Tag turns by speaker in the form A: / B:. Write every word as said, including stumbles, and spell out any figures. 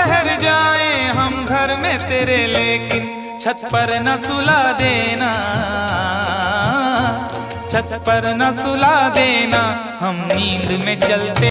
A: ठहर जाए हम घर में तेरे, लेकिन छत पर न सुला देना, छत पर न सुला देना, हम नींद में चलते